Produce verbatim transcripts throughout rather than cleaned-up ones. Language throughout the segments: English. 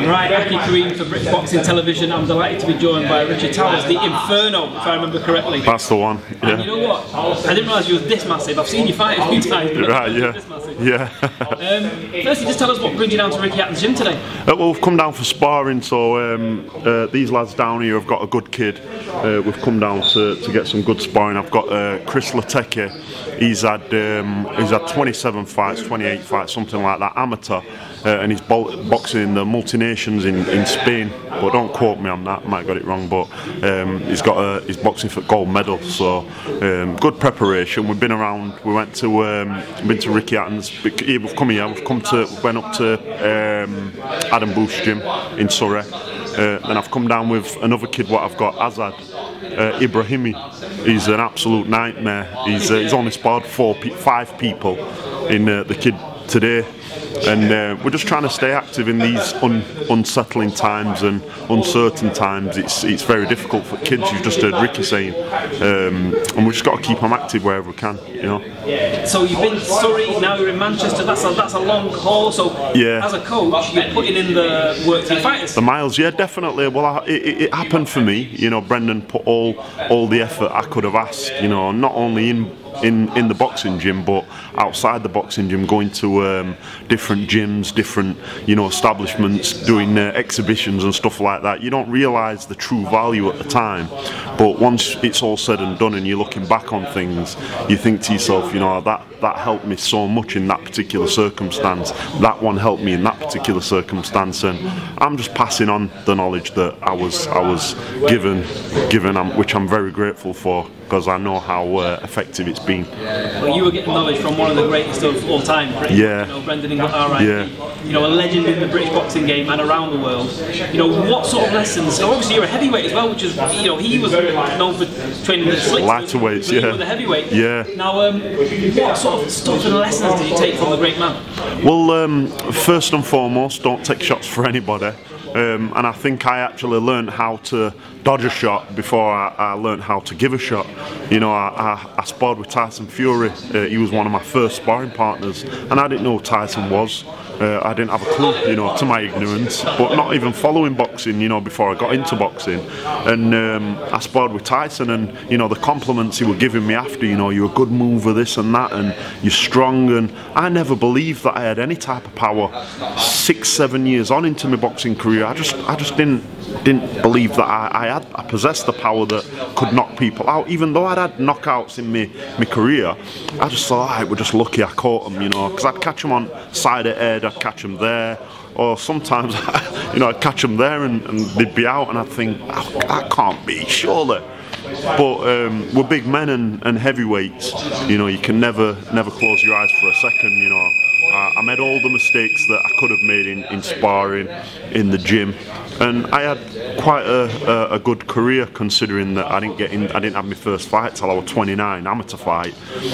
Right, Aki Kareem for British Boxing Television. I'm delighted to be joined by Richard Towers, the Inferno, if I remember correctly. That's the one, yeah. And you know what? I didn't realise you were this massive. I've seen you fight a few times. But right, yeah. This massive. Yeah. um, firstly, just tell us what brings you down to Ricky Hatton's gym today. Uh, well, we've come down for sparring, so um, uh, these lads down here have got a good kid. Uh, we've come down to, to get some good sparring. I've got uh, Chris Lateke. He's had um, he's had twenty-seven fights, twenty-eight fights, something like that, amateur, uh, and he's boxing in the multinations in, in Spain. But don't quote me on that, I might have got it wrong. But um, he's got a, he's boxing for gold medal, so um, good preparation. We've been around. We went to um, been to Ricky Hatton's. We've come here. We've come to went up to um, Adam Bush gym in Surrey. Uh, then I've come down with another kid. What I've got, Azad uh, Ibrahimi. He's an absolute nightmare. He's uh, he's only sparred four, pe five people in uh, the kid today, and uh, we're just trying to stay active in these un unsettling times and uncertain times. It's it's very difficult for kids. You've just heard Ricky saying, um, and we've just got to keep them active wherever we can. You know. So you've been to Surrey, now you're in Manchester. That's a that's a long haul. So yeah. As a coach, you're putting in the work to fighters. The miles, yeah, definitely. Well, I, it, it happened for me. You know, Brendan put all all the effort I could have asked. You know, not only in. In, in the boxing gym, but outside the boxing gym, going to um, different gyms, different you know establishments, doing uh, exhibitions and stuff like that. You don't realise the true value at the time, but once it's all said and done, and you're looking back on things, you think to yourself, you know, that that helped me so much in that particular circumstance. That one helped me in that particular circumstance, and I'm just passing on the knowledge that I was I was given, given, um, which I'm very grateful for, because I know how uh, effective it's been. Well, you were getting knowledge from one of the greatest of all time, British, yeah. you know, Brendan Ingle, R I P, yeah. you know, a legend in the British boxing game and around the world. You know, what sort of lessons? So obviously you're a heavyweight as well, which is, you know, he was known for training the slicks, lightweights, yeah. You were the heavyweight. Yeah. Now, um, what sort of stuff and lessons did you take from the great man? Well, um, first and foremost, don't take shots for anybody. Um, and I think I actually learned how to dodge a shot before I, I learned how to give a shot. You know, I, I, I sparred with Tyson Fury. Uh, he was one of my first sparring partners, and I didn't know who Tyson was. Uh, I didn't have a clue, you know, to my ignorance, but not even following boxing, you know, before I got into boxing. And um, I sparred with Tyson, and, you know, the compliments he were giving me after, you know, you're a good mover, this and that, and you're strong, and I never believed that I had any type of power. Six, seven years on into my boxing career, I just, I just didn't, didn't believe that I, I had, I possessed the power that could knock people out. Even though I'd had knockouts in my, my career, I just thought, I was just lucky I caught them, you know, because I'd catch them on side of head, I'd catch them there, or sometimes, you know, I'd catch them there and, and they'd be out, and I'd think, oh, that can't be, surely. But um, we're big men and, and heavyweights, you know, you can never, never close your eyes for a second, you know. Uh, I made all the mistakes that I could have made in, in sparring, in the gym, and I had quite a, a, a good career, considering that I didn't get in. I didn't have my first fight till I was twenty-nine, amateur fight,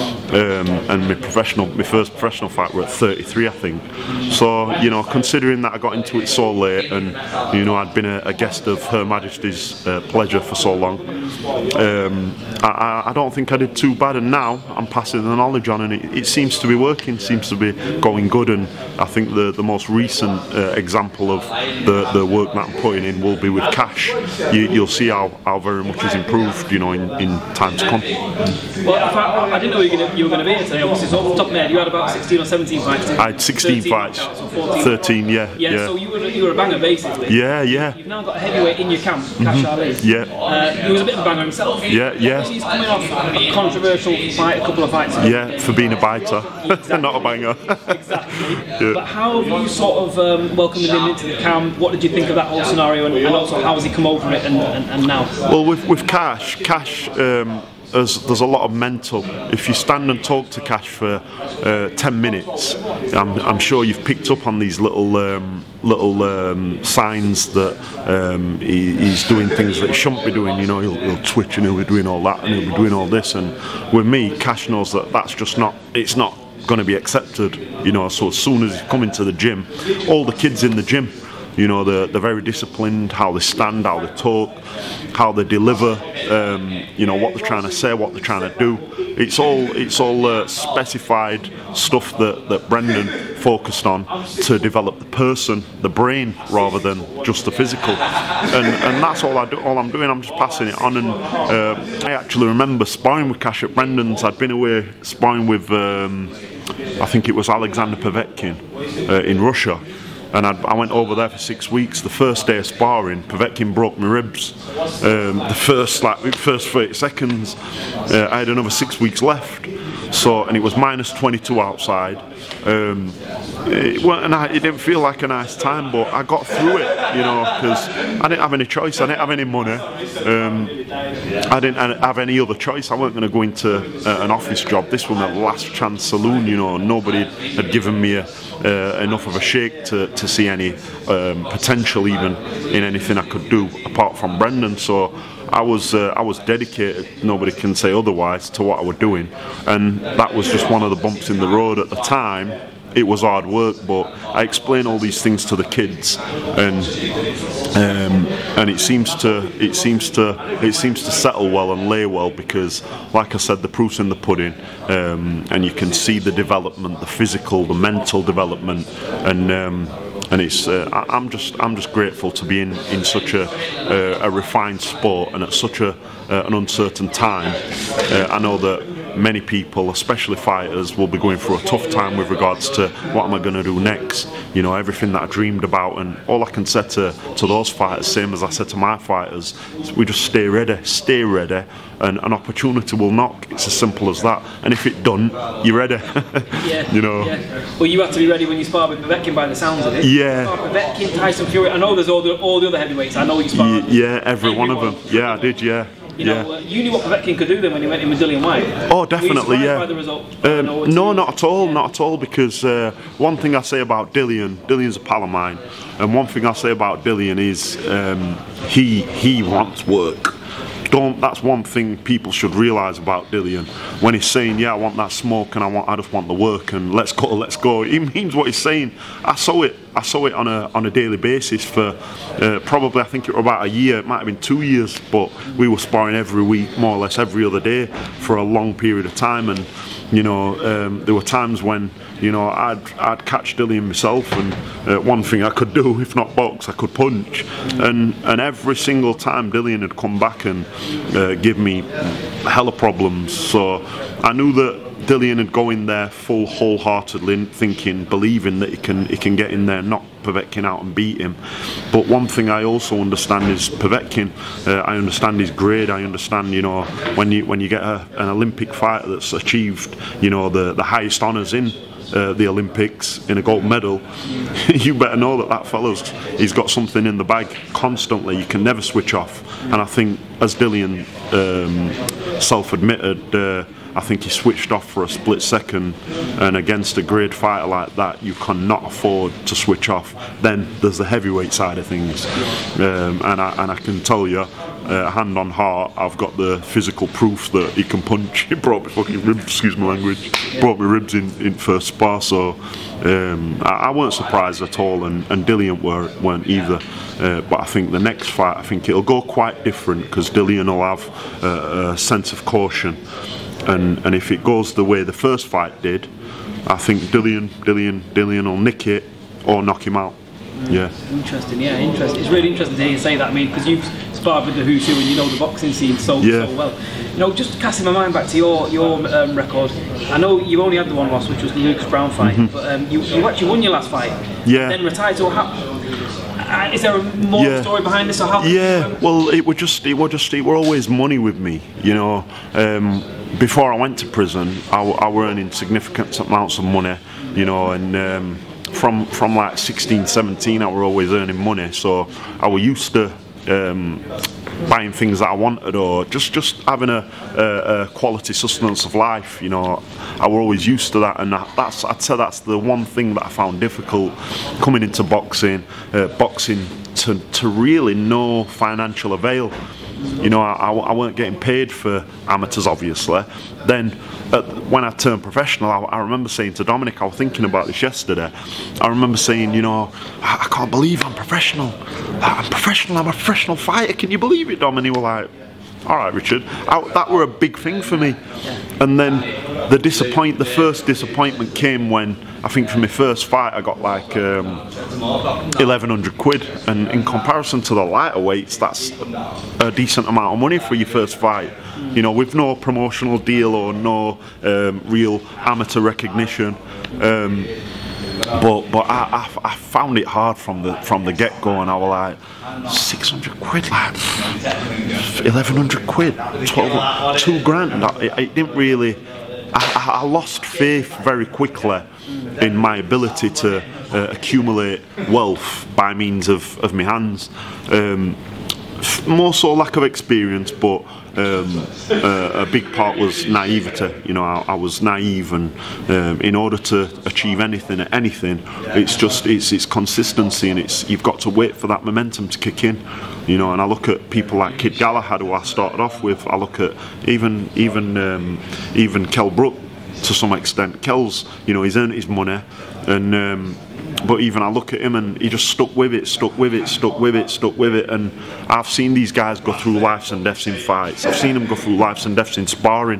um, and my professional, my first professional fight were at thirty-three, I think. So you know, considering that I got into it so late, and you know, I'd been a, a guest of Her Majesty's uh, pleasure for so long, um, I, I don't think I did too bad. And now I'm passing the knowledge on, and it, it seems to be working. Seems to be going good, and I think the the most recent uh, example of the the work that I'm putting in will be with Cash. You, you'll see how, how very much is improved, you know, in, in time to come. Well, I, I didn't know you were going you were going to be here today. Obviously, so off the top of my head, you had about sixteen or seventeen fights. I had sixteen fights, thirteen, yeah, yeah. Yeah, so you were you were a banger basically. Yeah, yeah. You've now got a heavyweight in your camp, Cash mm-hmm. Ali. Yeah. Uh, he was a bit of a banger himself. Yeah, yeah. He's coming off a controversial fight, a couple of fights ago. Yeah, for being a biter, exactly. Not a banger. Exactly. Yeah. But how have you sort of um, welcomed him into the camp? What did you think of that whole scenario, and, and also how has he come over it and, and, and now? Well, with, with Cash, Cash, um, there's, there's a lot of mental. If you stand and talk to Cash for uh, ten minutes, I'm, I'm sure you've picked up on these little um, little um, signs that um, he, he's doing things that he shouldn't be doing. You know, he'll, he'll twitch and he'll be doing all that and he'll be doing all this. And with me, Cash knows that that's just not, it's not going to be accepted. You know, so as soon as he's coming to the gym, all the kids in the gym, You know, they're, they're very disciplined, how they stand, how they talk, how they deliver, um, you know, what they're trying to say, what they're trying to do. It's all it's all uh, specified stuff that, that Brendan focused on to develop the person, the brain, rather than just the physical. And, and that's all I do. All I'm doing, I'm just passing it on. And uh, I actually remember sparring with Cash at Brendan's. I'd been away sparring with, um, I think it was Alexander Povetkin uh, in Russia. And I'd, I went over there for six weeks. The first day of sparring, Povetkin broke my ribs. Um, the first like first thirty seconds, uh, I had another six weeks left. So, and it was minus twenty-two outside. Um, it, well, and I, it didn't feel like a nice time, but I got through it, you know, because I didn't have any choice. I didn't have any money. Um, I didn't have any other choice. I weren't going to go into uh, an office job. This was my last chance saloon, you know. Nobody had given me a, uh, enough of a shake to, to see any um, potential even in anything I could do apart from Brendan. So I was uh, I was dedicated, nobody can say otherwise, to what I was doing, and that was just one of the bumps in the road at the time. It was hard work, but I explain all these things to the kids, and um, and it seems to it seems to it seems to settle well and lay well, because, like I said, the proof's in the pudding, um, and you can see the development, the physical, the mental development, and. Um, And it's, uh, I'm just, I'm just grateful to be in, in such a, uh, a refined sport and at such a, uh, an uncertain time. Uh, I know that many people, especially fighters, will be going through a tough time with regards to what am I going to do next. You know, everything that I dreamed about, and all I can say to, to those fighters, same as I said to my fighters, is we just stay ready, stay ready, and an opportunity will knock. It's as simple as that. And if it don't, you're ready. Yeah, you know. Yeah. Well, you had to be ready when you sparred with Povetkin, by the sounds of it. Yeah. Povetkin, Tyson Fury. I know there's all the all the other heavyweights. I know you sparred. Yeah, every one of them. Yeah, I did. Yeah. You know, yeah. uh, you knew what Povetkin could do then when you went in with Dillian Whyte. Oh, definitely, Were you yeah. by the result? Um, no, no, not at all, not at all. Because uh, one thing I say about Dillian, Dillian's a pal of mine, and one thing I say about Dillian is um, he he wants work. Don't. That's one thing people should realise about Dillian. When he's saying, "Yeah, I want that smoke, and I want, I just want the work, and let's go, let's go," he means what he's saying. I saw it. I saw it on a on a daily basis for uh, probably, I think it was about a year. It might have been two years, but we were sparring every week, more or less every other day, for a long period of time. And you know, um, there were times when, you know, I'd I'd catch Dillian myself, and uh, one thing I could do, if not box, I could punch. And and every single time Dillian had come back and uh, give me hella problems. So I knew that Dillian had go in there full wholeheartedly, thinking, believing that he can he can get in there, knock Povetkin out and beat him. But one thing I also understand is Povetkin. Uh, I understand his grade. I understand, you know, when you when you get a, an Olympic fighter that's achieved, you know, the the highest honours in uh, the Olympics in a gold medal, you better know that that fella's he's got something in the bag constantly. You can never switch off. And I think, as Dillian um, self-admitted, Uh, I think he switched off for a split second, and against a great fighter like that, you cannot afford to switch off. Then there's the heavyweight side of things, um, and, I, and I can tell you, uh, hand on heart, I've got the physical proof that he can punch. He brought me fucking ribs, excuse my language, brought me ribs in, in first spar, so um, I, I weren't surprised at all, and, and Dillian were, weren't either. Uh, but I think the next fight, I think it'll go quite different, because Dillian will have uh, a sense of caution. And, and if it goes the way the first fight did, I think Dillian, Dillian, Dillian will nick it or knock him out. Yeah. Interesting. Yeah, interesting. It's really interesting to hear you say that. I mean, because you've sparred with the Who's Who and you know the boxing scene so yeah. so well. You know, just casting my mind back to your your um, record. I know you only had the one loss, which was the Lucas Brown fight, mm-hmm. but um, you you actually won your last fight. Yeah. Then retired. So how? Uh, is there a more yeah. story behind this, or how? Yeah. Well, it was just it was just it were always money with me. You know. Um, Before I went to prison, I, I were earning significant amounts of money, you know, and um, from from like sixteen, seventeen, I were always earning money, so I were used to um, buying things that I wanted, or just just having a, a, a quality sustenance of life, you know. I were always used to that, and that's I'd say that's the one thing that I found difficult coming into boxing, uh, boxing to to really no financial avail. You know, I, I, I weren't getting paid for amateurs, obviously. Then, uh, when I turned professional, I, I remember saying to Dominic, I was thinking about this yesterday. I remember saying, you know, I, I can't believe I'm professional. I'm professional. I'm a professional fighter. Can you believe it, Dom? And he was like, all right, Richard. I, that were a big thing for me. And then the disappoint, the first disappointment came when I think for my first fight I got like um, eleven hundred quid, and in comparison to the lighter weights, that's a decent amount of money for your first fight. You know, with no promotional deal or no um, real amateur recognition. Um, But but I, I, I found it hard from the from the get go, and I was like six hundred quid, like eleven hundred quid, twelve, two grand. It, it didn't really. I, I lost faith very quickly in my ability to uh, accumulate wealth by means of of my hands. Um, more so lack of experience, but um, uh, a big part was naivety. You know, I, I was naive, and um, in order to achieve anything at anything, it's just it's it's consistency, and it's you've got to wait for that momentum to kick in. You know, and I look at people like Kid Galahad, who I started off with. I look at even even um, even Kell Brook to some extent. Kell's, you know, he's earned his money, and. Um, But even I look at him and he just stuck with it, stuck with it, stuck with it, stuck with it. And I've seen these guys go through lives and deaths in fights. I've seen them go through lives and deaths in sparring.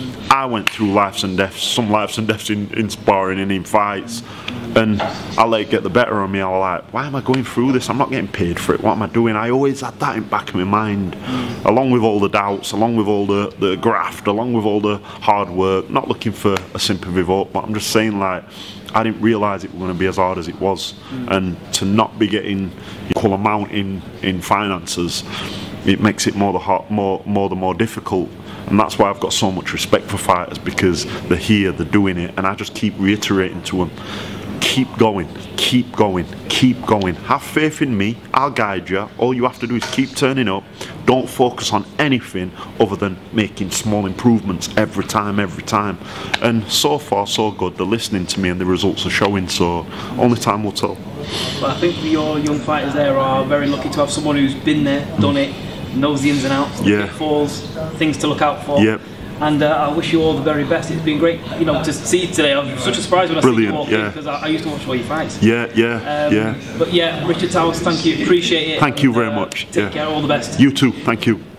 I went through lives and deaths, some lives and deaths in, in sparring and in fights. And I let it get the better of me. I was like, why am I going through this? I'm not getting paid for it. What am I doing? I always had that in the back of my mind, along with all the doubts, along with all the, the graft, along with all the hard work. Not looking for a sympathy vote, but I'm just saying, like, I didn't realise it was going to be as hard as it was, mm. and to not be getting equal amount in, in finances, it makes it more the hard, more more the more difficult, and that's why I've got so much respect for fighters, because they're here, they're doing it, and I just keep reiterating to them, keep going, keep going, keep going. Have faith in me. I'll guide you. All you have to do is keep turning up. Don't focus on anything other than making small improvements every time, every time. And so far, so good. They're listening to me, and the results are showing. So only time will tell. Well, I think your young fighters there are very lucky to have someone who's been there, done it, knows the ins and outs, yeah. pitfalls, things to look out for. Yep. And uh, I wish you all the very best. It's been great, you know, to see you today. I was such a surprise when I Brilliant, see you walk yeah. in, because I, I used to watch all your fights. Yeah, yeah, um, yeah. But yeah, Richard Towers, thank you, appreciate it. Thank you and, very uh, much. Take yeah. care, all the best. You too, thank you.